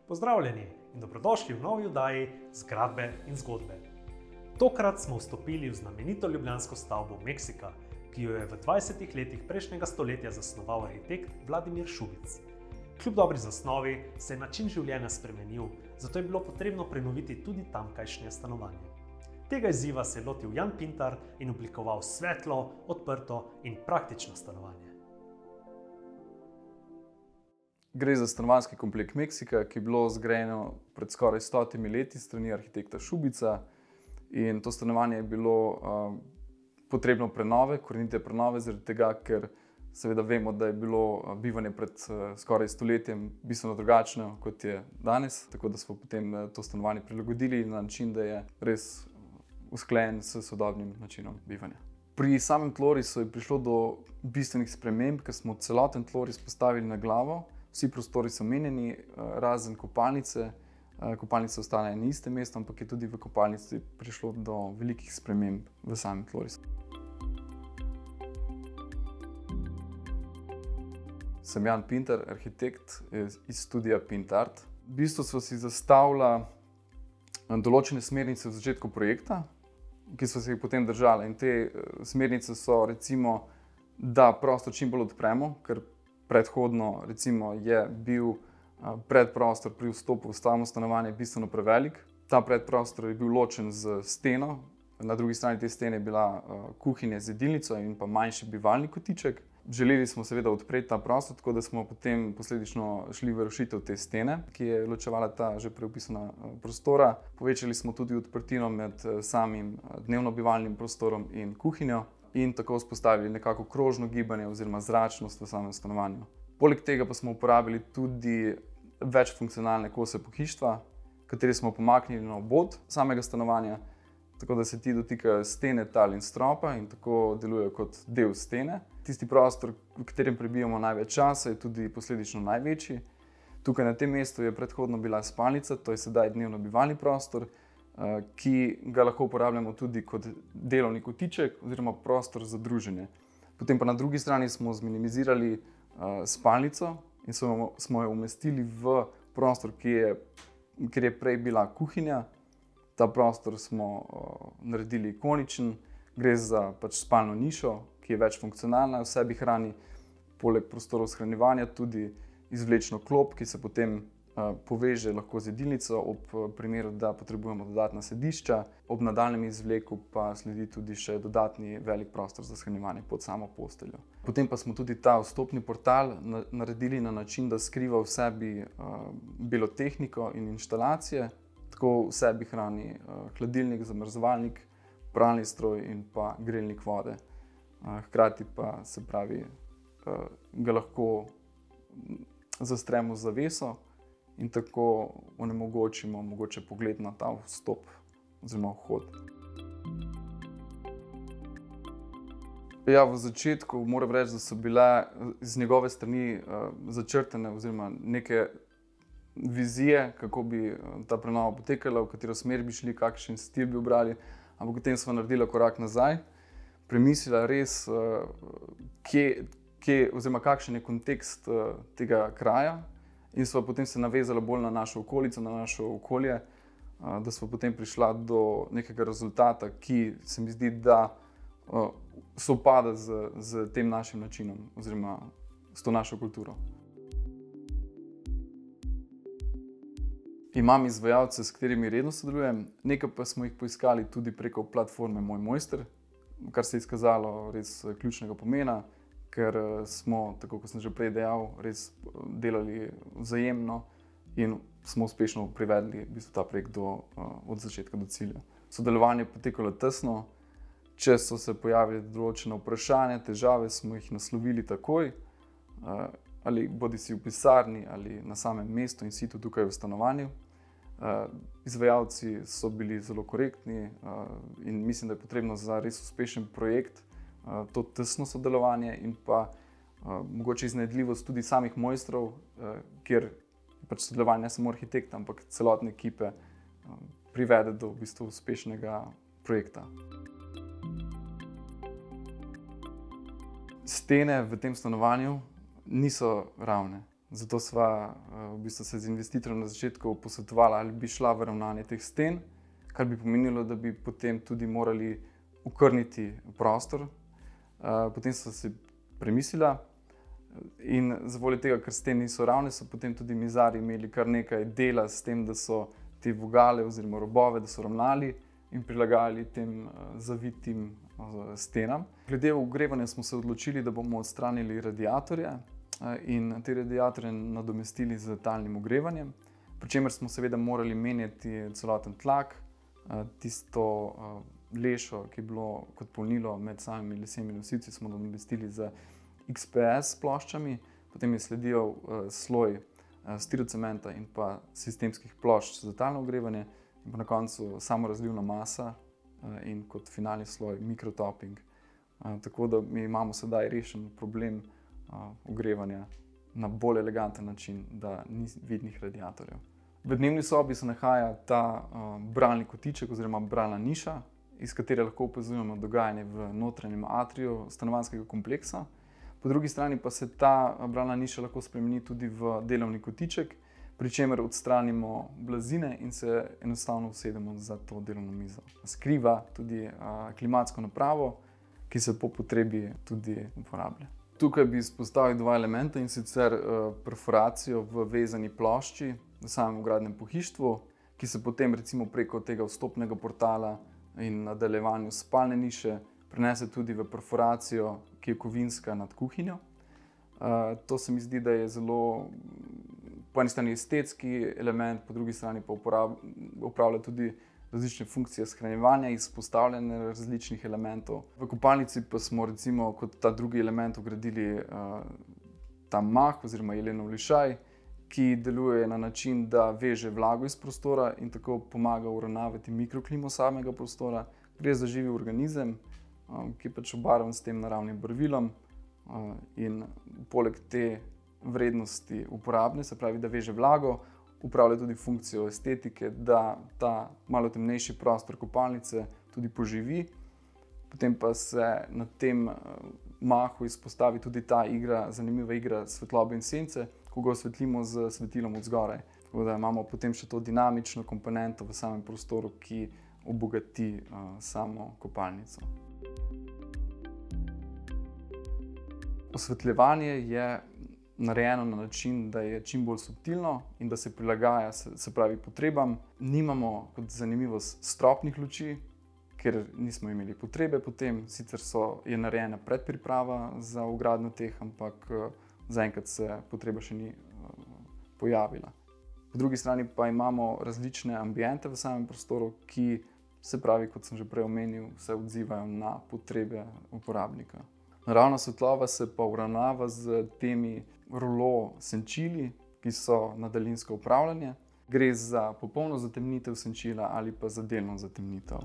Pozdravljeni in dobrodošli v novi oddaji Zgradbe in zgodbe. Tokrat smo vstopili v znamenito ljubljansko stavbo Meksika, ki jo je v 20. letih prejšnjega stoletja zasnoval arhitekt Vladimir Šubic. Kljub dobri zasnovi se je način življenja spremenil, zato je bilo potrebno prenoviti tudi tamkajšnje stanovanje. Tega izziva se je lotil Jan Pintar in oblikoval svetlo, odprto in praktično stanovanje. Gre za stanovanjski kompleks Meksika, ki je bilo zgrajeno pred skoraj 100 leti s strani arhitekta Šubica. In to stanovanje je bilo potrebno prenove, korenite prenove, zaradi tega, ker seveda vemo, da je bilo bivanje pred skoraj stoletjem bistveno drugačno, kot je danes. Tako da smo potem to stanovanje prilagodili na način, da je res usklajen s sodobnim načinom bivanja. Pri samem tlorisu je prišlo do bistvenih sprememb, ker smo celoten tloris postavili na glavo. Vsi prostori so menjeni, razen kopalnice. Kopalnica ostane na istem mestu, ampak je tudi v kopalnici prišlo do velikih sprememb v samem tlorisu. Sem Jan Pintar, arhitekt iz studia Pintart. V bistvu smo si zastavili določene smernice v začetku projekta, ki so se jih potem držali. In te smernice so recimo, da prostor čim bolj odpremo, ker predhodno recimo je bil predprostor pri vstopu v stavbno stanovanje bistveno prevelik. Ta predprostor je bil ločen z steno, na drugi strani te stene je bila kuhinja z jedilnico in pa manjši bivalni kotiček. Želeli smo seveda odpreti ta prostor, tako da smo potem posledično šli v rušitev te stene, ki je ločevala ta že prej opisana prostora. Povečali smo tudi odprtino med samim dnevno-bivalnim prostorom in kuhinjo in tako vzpostavili nekako krožno gibanje oziroma zračnost v samem stanovanju. Poleg tega pa smo uporabili tudi večfunkcionalne kose pohištva, kateri smo pomaknili na obod samega stanovanja, tako da se ti dotikajo stene, tal in stropa in tako delujejo kot del stene. Tisti prostor, v katerem prebijamo največ časa, je tudi posledično največji. Tukaj na tem mestu je predhodno bila spalnica, to je sedaj dnevno-bivalni prostor, ki ga lahko uporabljamo tudi kot delovni kotiček oziroma prostor za druženje. Potem pa na drugi strani smo zminimizirali spalnico in smo jo umestili v prostor, kjer je prej bila kuhinja. Ta prostor smo naredili ikoničen, gre za spalno nišo, ki je večfunkcionalna, v sebi hrani poleg prostorov shranjevanja tudi izvlečno klop, ki se potem poveže lahko z jedilnico ob primeru, da potrebujemo dodatna sedišča. Ob nadaljnjem izvleku pa sledi tudi še dodatni velik prostor za shranjevanje pod samo posteljo. Potem pa smo tudi ta vstopni portal naredili na način, da skriva v sebi belo tehniko in inštalacije. Tako v sebi hrani hladilnik, zamrzovalnik, pralni stroj in pa grelnik vode. Hkrati pa se pravi, ga lahko zastremo z zaveso in tako onemogočimo mogoče pogled na ta vstop oziroma vhod. Ja, v začetku moram reči, da so bile z njegove strani začrtane oziroma neke vizije, kako bi ta prenova potekala, v katero smer bi šli, kakšen stil bi ubrali, ampak potem smo naredili korak nazaj, premislila res, kje oziroma kakšen je kontekst tega kraja in smo potem se navezali bolj na našo okolico, na našo okolje, da smo potem prišla do nekega rezultata, ki se mi zdi, da sovpada z tem našim načinom oziroma s to našo kulturo. Imam izvajalce, s katerimi redno sodelujem, nekaj pa smo jih poiskali tudi preko platforme Moj Mojster, kar se je izkazalo res ključnega pomena, ker smo, tako kot sem že prej dejal, res delali vzajemno in smo uspešno privedli v bistvu ta projekt od začetka do cilja. Sodelovanje je potekalo tesno, če so se pojavili določene vprašanja, težave, smo jih naslovili takoj, ali bodisi v pisarni ali na samem mestu in situ tukaj v stanovanju. Izvajalci so bili zelo korektni in mislim, da je potrebno za res uspešen projekt to tesno sodelovanje in pa mogoče iznajdljivost tudi samih mojstrov, kjer sodelovanje ne samo arhitekta, ampak celotne ekipe privede do v bistvu uspešnega projekta. Stene v tem stanovanju niso ravne. Zato sva v bistvu se z investitorjem na začetku posvetovala, ali bi šla v ravnanje teh sten, kar bi pomenilo, da bi potem tudi morali okrniti prostor. Potem sva si premislila in zavoljo tega, ker stene niso ravne, so potem tudi mizarji imeli kar nekaj dela s tem, da so te vogale oziroma robove, da so ravnali in prilagajali tem zavitim stenam. Glede ogrevanja smo se odločili, da bomo odstranili radiatorje in te radiatorje nadomestili z talnim ogrevanjem, pri čemer smo seveda morali menjati celoten tlak, tisto lešo, ki je bilo kot polnilo med samimi lesenimi nosilci, smo nadomestili z XPS ploščami, potem je sledil sloj stirocementa in pa sistemskih plošč za talno ogrevanje in pa na koncu samorazlivna masa in kot finalni sloj mikrotopping. Tako da mi imamo sedaj rešen problem ogrevanja na bolj eleganten način, da ni vidnih radiatorjev. V dnevni sobi se nahaja ta bralni kotiček oziroma bralna niša, iz katere lahko opazujemo dogajanje v notranjem atriju stanovanjskega kompleksa. Po drugi strani pa se ta bralna niša lahko spremeni tudi v delovni kotiček, pri čemer odstranimo blazine in se enostavno usedemo za to delovno mizo. Skriva tudi klimatsko napravo, ki se po potrebi tudi uporablja. Tukaj bi izpostavil dva elementa, in sicer perforacijo v vezani plošči v samem vgradnem pohištvu, ki se potem recimo preko tega vstopnega portala in nadaljevanju spalne niše prenese tudi v perforacijo, ki je kovinska nad kuhinjo. To se mi zdi, da je zelo po eni strani estetski element, po drugi strani pa upravlja tudi različne funkcije shranjevanja, izpostavljanja različnih elementov. V kopalnici pa smo recimo kot ta drugi element vgradili ta mah oziroma jelenov lišaj, ki deluje na način, da veže vlago iz prostora in tako pomaga uravnavati mikroklimo samega prostora. Gre za živi organizem, ki je pač obarvan s tem naravnim barvilom in poleg te vrednosti uporabne, se pravi, da veže vlago, upravlja tudi funkcijo estetike, da ta malo temnejši prostor kopalnice tudi poživi. Potem pa se na tem mahu izpostavi tudi ta igra, zanimiva igra svetlobe in sence, ko ga osvetlimo z svetilom od zgoraj. Tako da imamo potem še to dinamično komponento v samem prostoru, ki obogati samo kopalnico. Osvetljevanje je narejeno na način, da je čim bolj subtilno in da se prilagaja, se pravi, potrebam. Nimamo kot zanimivost stropnih luči, ker nismo imeli potrebe potem. Sicer je narejena predpriprava za vgradnjo teh, ampak zaenkrat se potreba še ni pojavila. Po drugi strani pa imamo različne ambiente v samem prostoru, ki, se pravi, kot sem že prej omenil, se odzivajo na potrebe uporabnika. Naravna svetloba se pa uravnava z temi rulo senčili, ki so na daljinsko upravljanje. Gre za popolno zatemnitev senčila ali pa za delno zatemnitev.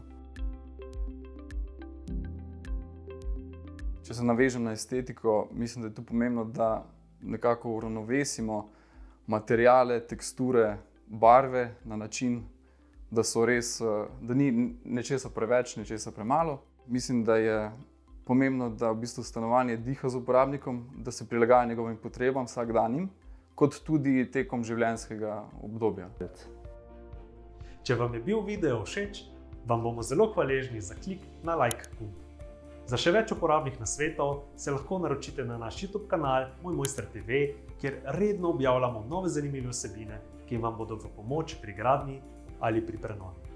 Če se navežem na estetiko, mislim, da je tu pomembno, da nekako uravnovesimo materiale, teksture, barve na način, da so res, da ni nečesa preveč, nečesa premalo. Mislim, da je pomembno, da v bistvu stanovanje diha z uporabnikom, da se prilagaja njegovim potrebam vsakdanjim, kot tudi tekom življenjskega obdobja. Če vam je bil video všeč, vam bomo zelo hvaležni za klik na like gumb. Za še več uporabnih nasvetov se lahko naročite na naš YouTube kanal Moj Mojster TV, kjer redno objavljamo nove zanimive vsebine, ki vam bodo v pomoč pri gradnji ali pri prenovi.